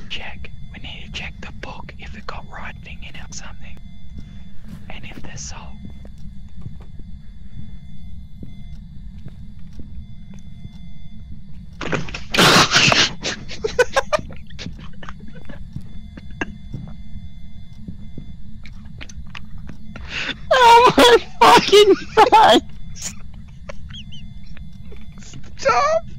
check. We need to check the book if it got writing in it or something. And if there's salt. Oh my fucking face! Stop!